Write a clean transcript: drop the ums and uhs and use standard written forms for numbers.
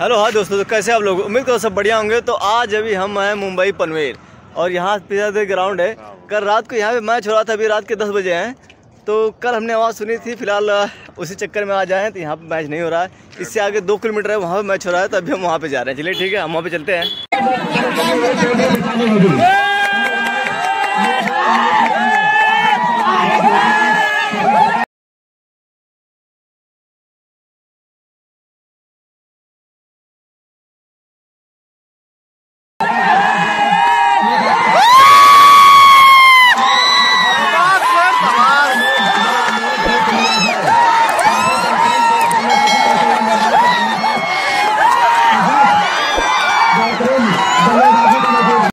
Hello हाँ दोस्तों, तो कैसे आप लोग? उम्मीद करो सब बढ़िया होंगे। तो आज अभी हम हैं मुंबई पनवेल और यहाँ पे ग्राउंड है। कल रात को यहाँ पे मैच हो रहा था, अभी रात के 10 बजे हैं। तो कल हमने आवाज़ सुनी थी, फिलहाल उसी चक्कर में आ जाएँ तो यहाँ पे मैच नहीं हो रहा है। इससे आगे 2 किलोमीटर है, वहाँ पे मैच हो रहा है, तो अभी हम वहाँ पे जा रहे हैं। चलिए ठीक है, हम वहाँ पे चलते हैं।